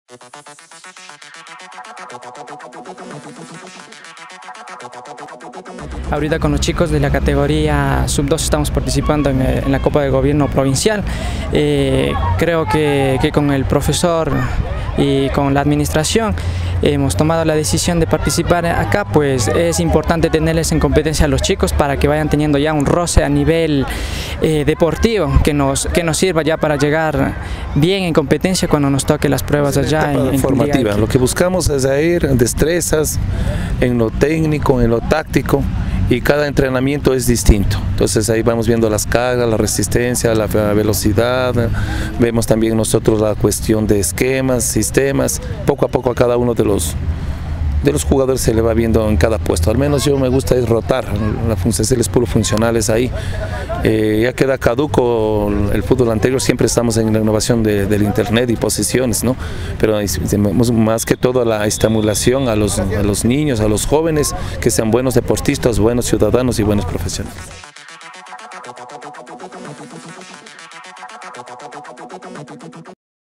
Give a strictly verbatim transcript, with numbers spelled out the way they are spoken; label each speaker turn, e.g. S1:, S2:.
S1: Ahorita con los chicos de la categoría sub dos estamos participando en, en la Copa de Gobierno Provincial. Eh, creo que, que con el profesor y con la administración hemos tomado la decisión de participar acá, pues es importante tenerles en competencia a los chicos para que vayan teniendo ya un roce a nivel eh, deportivo que nos, que nos sirva ya para llegar bien en competencia cuando nos toque las pruebas allá en, en
S2: formativa. Lo que buscamos es ir en destrezas, en lo técnico, en lo táctico, y cada entrenamiento es distinto. Entonces ahí vamos viendo las cargas, la resistencia, la velocidad, vemos también nosotros la cuestión de esquemas, sistemas. Poco a poco a cada uno de los de los jugadores se le va viendo en cada puesto. Al menos yo me gusta es rotar, la función es puro funcionales ahí. Eh, ya queda caduco el fútbol anterior, siempre estamos en la innovación de, del internet y posiciones, ¿no? Pero más que todo la estimulación a los, a los niños, a los jóvenes, que sean buenos deportistas, buenos ciudadanos y buenos profesionales.